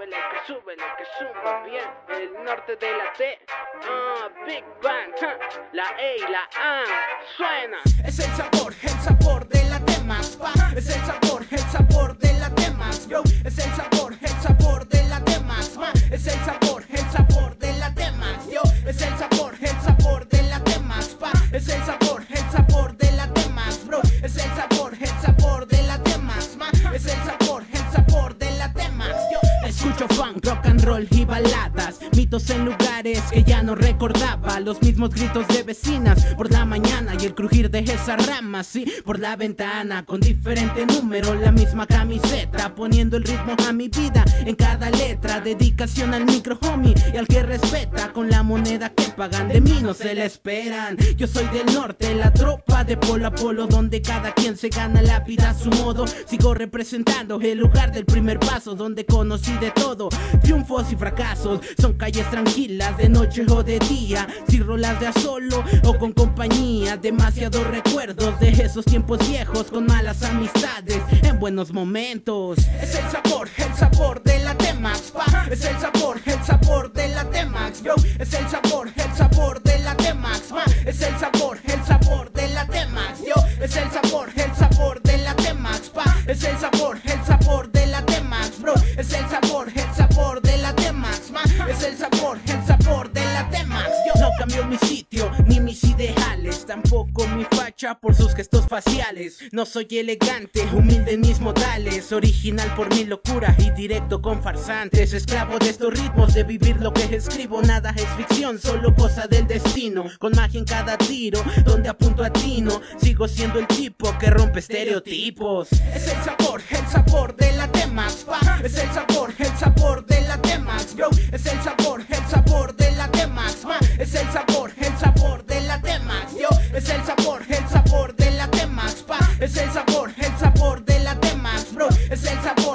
súbele, que suba bien. El norte de la T, Big Bang, la E y la A, suena. Es el sabor de la T-Max, pa. Es el sabor de la T-Max, yo. Es el sabor de la T-Max, ma. Es el sabor de la T-Max, yo. Es el sabor de la T-Max, pa. Es el sabor de la T-Max, bro. Es el sabor de la T-Max, ma. Es el sabor de la T-Max, yo. Escucho funk, rock and roll y baladas, mitos en lugares que ya no recordaba, los mismos gritos de vecinas por la mañana y el crujir de esas ramas, sí, por la ventana, con diferente número, la misma camiseta, poniendo el ritmo a mi vida en cada letra, dedicación al micro homie y al que respeta, con la moneda que pagan de mí no se la esperan. Yo soy del norte, la tropa de polo a polo, donde cada quien se gana la vida a su modo. Sigo representando el lugar del primer paso, donde conocí de todo, triunfos y fracasos. Son calles tranquilas de noche o de día, si rolas de a solo o con compañía. Demasiados recuerdos de esos tiempos viejos, con malas amistades en buenos momentos. Es el sabor de la T-Max, pa. Es el sabor de la T-Max, bro. Es el sabor de la T-Max, ma. Es el sabor de la T-Max, yo. Es el sabor de la T-Max, pa. Es el sabor de la T-Max, bro. Es el sabor de la T-Max, ma. Es el sabor de la T-Max, yo. No cambio mi sitio, ni mis ideales, tampoco mi facha por sus gestos faciales. No soy elegante, humilde en mis modales, original por mi locura y directo con farsantes. Esclavo de estos ritmos, de vivir lo que escribo. Nada es ficción, solo cosa del destino. Con magia en cada tiro, donde apunto atino. Sigo siendo el tipo que rompe estereotipos. Es el sabor de la T-Max, pa. Es el sabor de la T-Max, bro. Es el sabor de la T-Max, ma. Es el sabor de la T-Max, yo. Es el sabor de la T-Max, pa. Es el sabor de la T-Max, bro. Es el sabor